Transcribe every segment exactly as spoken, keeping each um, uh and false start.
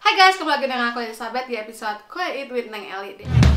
Hai guys, kembali lagi dengan aku Elizabeth di episode Kue Eat with Neng Eli.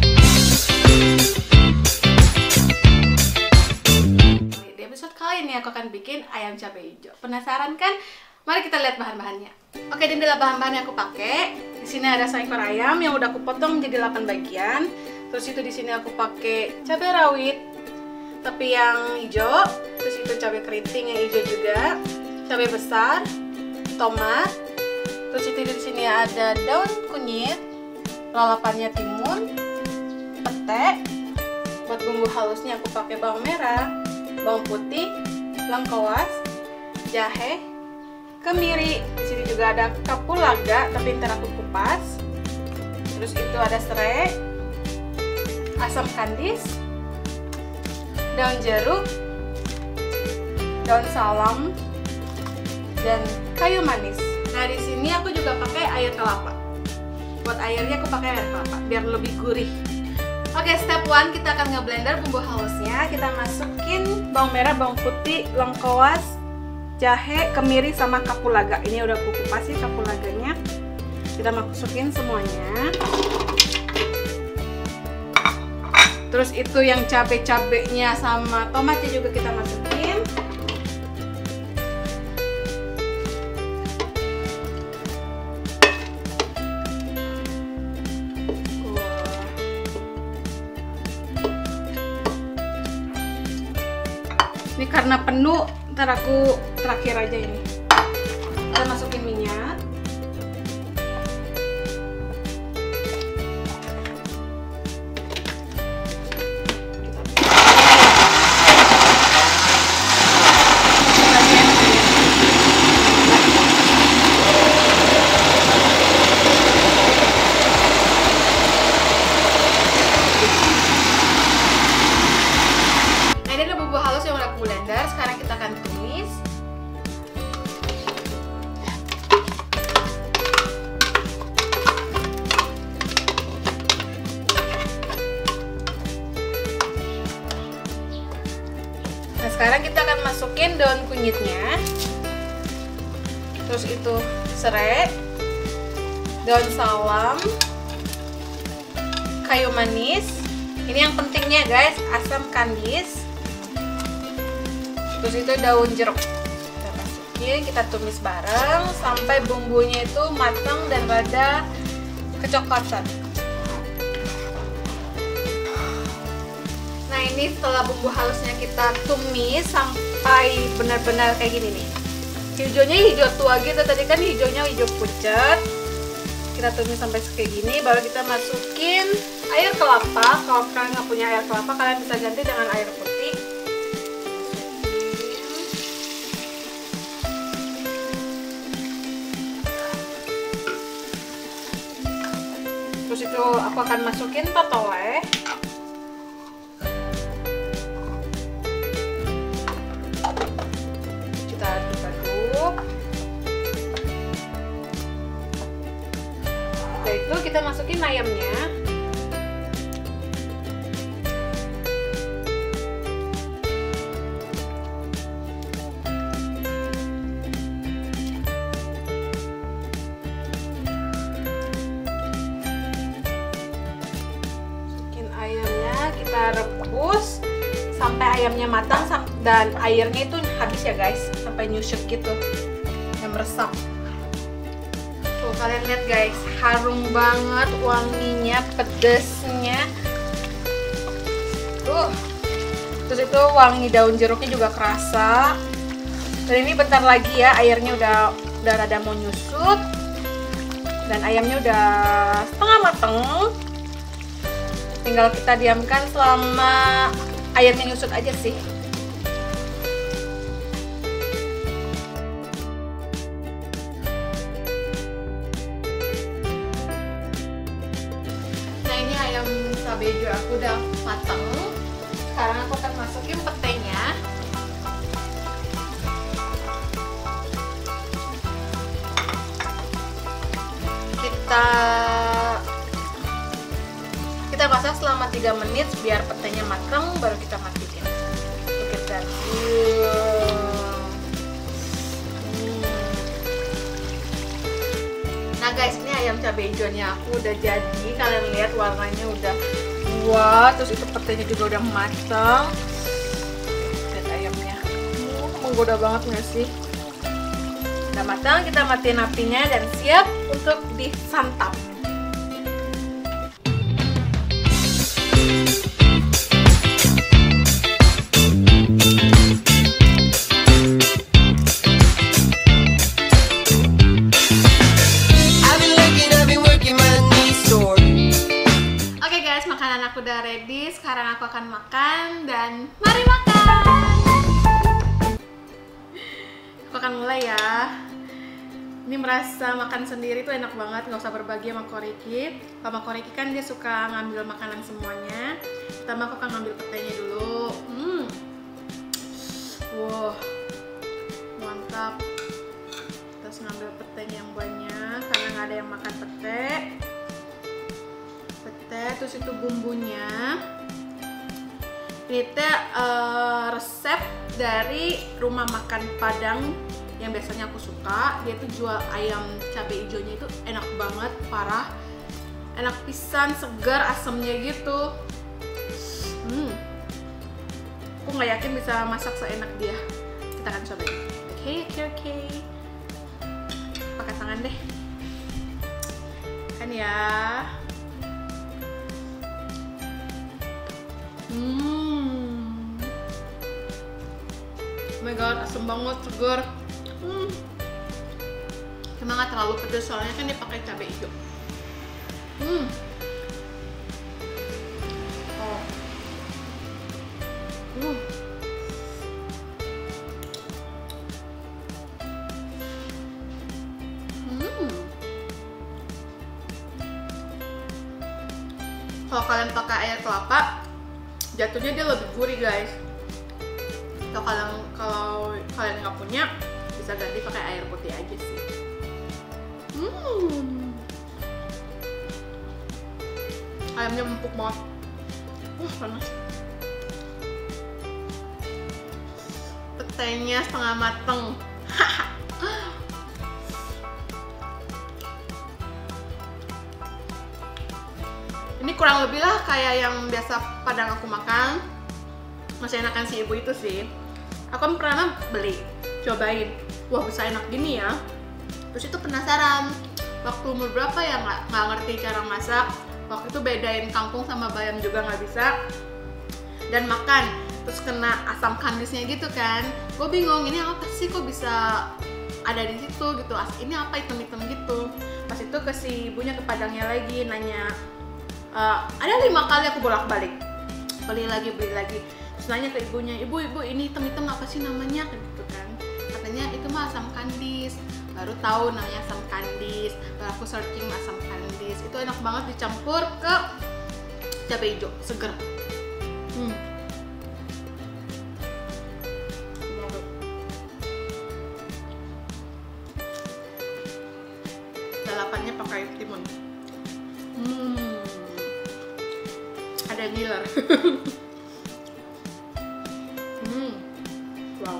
Di episode kali ini aku akan bikin ayam cabai hijau. Penasaran kan? Mari kita lihat bahan-bahannya. Oke, ini adalah bahan-bahan yang aku pakai. Di sini ada seekor ayam yang udah aku potong menjadi delapan bagian. Terus itu di sini aku pakai cabai rawit, tapi yang hijau. Terus itu cabai keriting yang hijau juga, cabai besar, tomat. Terus itu di sini ada daun kunyit, lalapannya timun, pete. Buat bumbu halusnya aku pakai bawang merah, bawang putih, lengkoas, jahe, kemiri. Di sini juga ada kapulaga, tapi ntar aku kupas. Terus itu ada serai, asam kandis, daun jeruk, daun salam, dan kayu manis. Nah, di sini aku juga pakai air kelapa. Buat airnya aku pakai air kelapa biar lebih gurih. Oke, step one kita akan ngeblender bumbu halusnya. Kita masukin bawang merah, bawang putih, lengkoas, jahe, kemiri, sama kapulaga. Ini udah aku kupas sih kapulaganya. Kita masukin semuanya. Terus itu yang cabai-cabainya sama tomatnya juga kita masukin. Ini karena penuh, ntar aku terakhir aja ini. Kita masukin minyak. Blender, sekarang kita akan tumis. Nah, sekarang kita akan masukin daun kunyitnya. Terus itu serai, daun salam, kayu manis. Ini yang pentingnya guys, asam kandis. Terus itu daun jeruk. Kita masukin, kita tumis bareng sampai bumbunya itu matang dan rada kecoklatan. Nah, ini setelah bumbu halusnya kita tumis sampai benar-benar kayak gini nih. Hijaunya hijau tua gitu, tadi kan hijaunya hijau pucat. Kita tumis sampai kayak gini, baru kita masukin air kelapa. Kalau kalian nggak punya air kelapa, kalian bisa ganti dengan air putih. Terus itu aku akan masukin totole. Kita aduk-aduk. Setelah itu kita masukin ayamnya. Rebus sampai ayamnya matang dan airnya itu habis ya guys, sampai nyusut gitu dan meresap. Tuh kalian lihat guys, harum banget, wanginya, pedesnya. Tuh, terus itu wangi daun jeruknya juga kerasa. Dan ini bentar lagi ya, airnya udah udah rada mau nyusut dan ayamnya udah setengah mateng. Tinggal kita diamkan selama airnya nyusut aja sih. Nah, ini ayam cabai hijau aku udah matang. Sekarang aku akan masukin petenya. Kita Kita masak selama tiga menit biar petenya matang, baru kita matiin. Oke, dan hmm. Nah guys, ini ayam cabai hijaunya aku udah jadi. Kalian lihat warnanya udah wah, terus itu petenya juga udah matang. Lihat ayamnya, uh, menggoda banget nggak sih? Udah matang, kita matiin apinya dan siap untuk disantap. Aku udah ready, sekarang aku akan makan dan mari makan. Aku akan mulai ya. Ini merasa makan sendiri tuh enak banget, nggak usah berbagi sama Koriki. Sama Koriki kan dia suka ngambil makanan semuanya. Pertama aku akan ngambil petainya dulu. Hmm, wow, mantap. Terus ngambil petainya yang banyak karena nggak ada yang makan pete. Terus itu bumbunya ini teh uh, resep dari rumah makan Padang yang biasanya aku suka. Dia tuh jual ayam cabai hijaunya itu enak banget, parah enak pisan, segar, asamnya gitu. hmm. Aku nggak yakin bisa masak seenak dia. Kita akan cobain. Oke okay, oke okay, oke okay. Pakai tangan deh kan ya. Hmm. Oh my god, asam banget, segar. Hmm. Cuma nggak terlalu pedas soalnya kan dia pakai cabai hijau. Hmm. Oh. Uh. Hmm. Kalau kalian pakai air kelapa, jatuhnya dia lebih gurih guys. Atau kalau kalau kalian nggak punya, bisa ganti pakai air putih aja sih. Hmm. Ayamnya empuk banget. Wah, panas. Petainya setengah mateng. Ini kurang lebih lah kayak yang biasa Padang aku makan. Masih enakan si ibu itu sih. Aku kan pernah beli, cobain. Wah, bisa enak gini ya. Terus itu penasaran. Waktu umur berapa ya nggak nggak ngerti cara masak. Waktu itu bedain kangkung sama bayam juga nggak bisa. Dan makan, terus kena asam kandisnya gitu kan. Gue bingung, ini apa sih kok bisa ada di situ gitu. Ini apa hitam-hitam gitu. Pas itu ke si ibunya, ke Padangnya lagi nanya. Uh, ada lima kali aku bolak-balik, beli lagi beli lagi. Terus nanya ke ibunya, ibu ibu ini hitam-hitam apa sih namanya gitu kan? Katanya itu mah asam kandis. Baru tahu namanya asam kandis. Baru aku searching asam kandis. Itu enak banget dicampur ke cabai hijau, seger. Hmm. Lalapannya pakai timun. Hmm. Ada ngiler. hmm. Wow.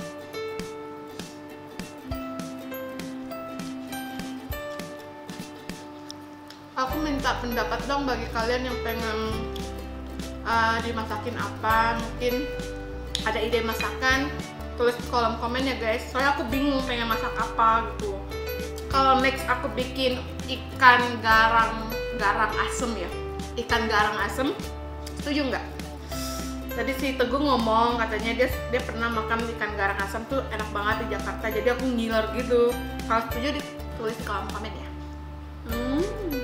Aku minta pendapat dong bagi kalian yang pengen uh, dimasakin apa. Mungkin ada ide masakan, tulis di kolom komen ya guys. Soalnya aku bingung pengen masak apa gitu. Kalau next aku bikin ikan garang garang asem ya. Ikan garang asem, setuju nggak? Tadi si Teguh ngomong katanya dia dia pernah makan ikan garang asem tuh enak banget di Jakarta. Jadi aku ngiler gitu. Kalau setuju ditulis di kolom komen ya. Hmm.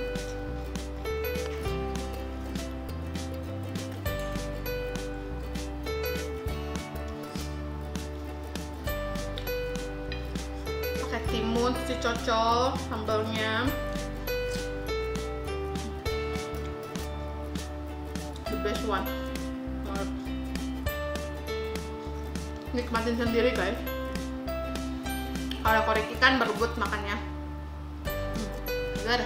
Pakai timun, terus dicocol sambalnya. Best one. Nikmatin sendiri guys. Kalau Koriki kan berebut makannya. Hmm, segar.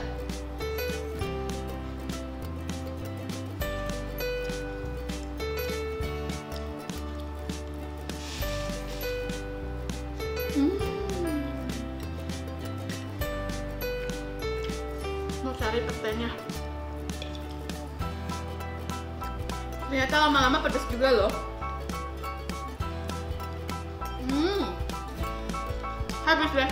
Hmm. Mau cari petenya. Ternyata lama-lama pedas juga loh. Hmm. Habis deh.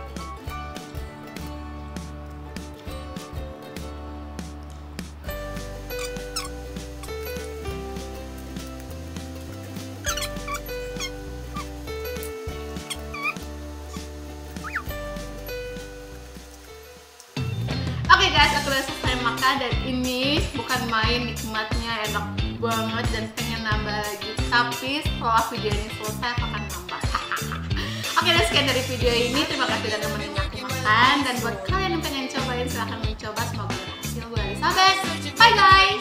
Oke guys, aku udah selesai makan dan ini bukan main nikmatnya, enak banget dan pengen nambah lagi. Tapi setelah video ini selesai aku akan nambah. Oke, dan sekian dari video ini. Terima kasih udah nemenin aku makan. Dan buat kalian yang pengen cobain, silahkan mencoba. Semoga berhasil. Gue Elizabeth. Bye guys.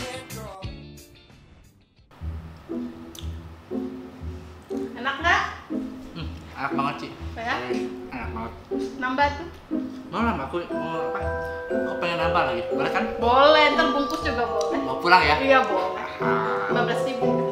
Enak nggak? Hmm, enak banget sih. Ya? Enak banget. Nambah tuh? Mau nambah, aku mau apa? Aku pengen nambah lagi. Boleh kan? Boleh, ntar bungkus juga boleh. Mau pulang ya? Iya boleh. lima belas ribu.